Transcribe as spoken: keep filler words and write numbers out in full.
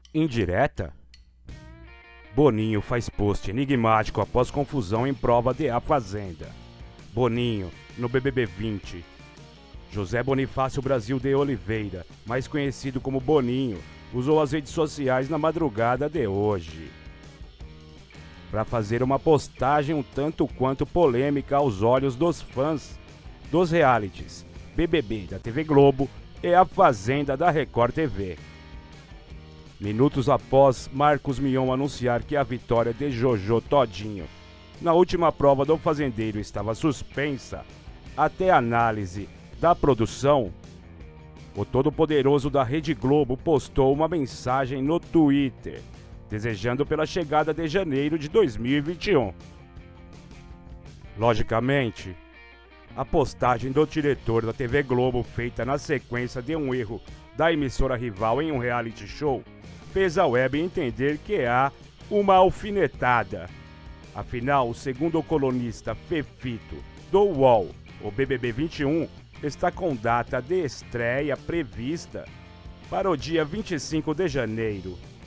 Indireta? Boninho faz post enigmático após confusão em prova de A Fazenda. Boninho, no B B B vinte. José Bonifácio Brasil de Oliveira, mais conhecido como Boninho, usou as redes sociais na madrugada de hoje para fazer uma postagem um tanto quanto polêmica aos olhos dos fãs dos realities B B B da T V Globo e A Fazenda da Record T V. Minutos após Marcos Mion anunciar que a vitória de Jojo Todinho na última prova do fazendeiro estava suspensa até análise da produção, o todo-poderoso da Rede Globo postou uma mensagem no Twitter, desejando pela chegada de janeiro de dois mil e vinte e um. Logicamente, a postagem do diretor da T V Globo, feita na sequência de um erro da emissora rival em um reality show, fez a web entender que há uma alfinetada. Afinal, segundo o colunista Fefito do U O L, o B B B vinte e um está com data de estreia prevista para o dia vinte e cinco de janeiro.